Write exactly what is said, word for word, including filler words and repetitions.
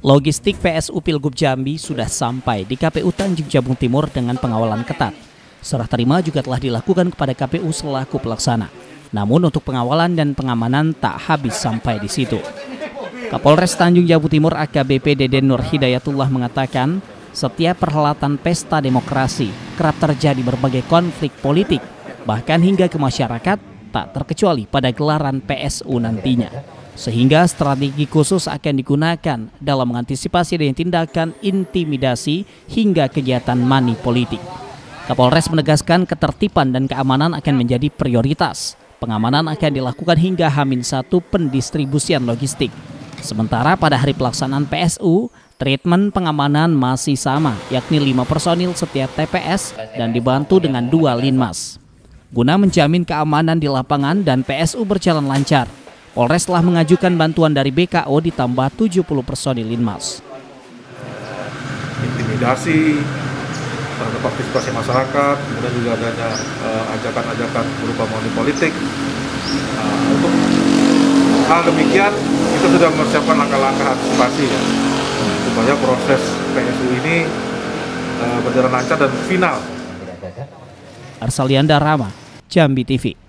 Logistik P S U Pilgub Jambi sudah sampai di K P U Tanjung Jabung Timur dengan pengawalan ketat. Serah terima juga telah dilakukan kepada K P U selaku pelaksana. Namun untuk pengawalan dan pengamanan tak habis sampai di situ. Kapolres Tanjung Jabung Timur A K B P Deden Nur Hidayatullah mengatakan, setiap perhelatan pesta demokrasi kerap terjadi berbagai konflik politik, bahkan hingga ke masyarakat, tak terkecuali pada gelaran P S U nantinya. Sehingga strategi khusus akan digunakan dalam mengantisipasi dengan tindakan intimidasi hingga kegiatan money politik. Kapolres menegaskan ketertiban dan keamanan akan menjadi prioritas. Pengamanan akan dilakukan hingga H minus satu pendistribusian logistik. Sementara pada hari pelaksanaan P S U, treatment pengamanan masih sama, yakni lima personil setiap T P S dan dibantu dengan dua linmas. Guna menjamin keamanan di lapangan dan P S U berjalan lancar, Polres telah mengajukan bantuan dari B K O ditambah tujuh puluh personil linmas. Intimidasi terhadap partisipasi masyarakat, kemudian juga adanya ajakan-ajakan uh, berupa money politik. Uh, untuk hal demikian, kita sudah mempersiapkan langkah-langkah antisipasi ya, supaya proses P S U ini uh, berjalan lancar dan final. Arsalianda Rama, Jambi T V.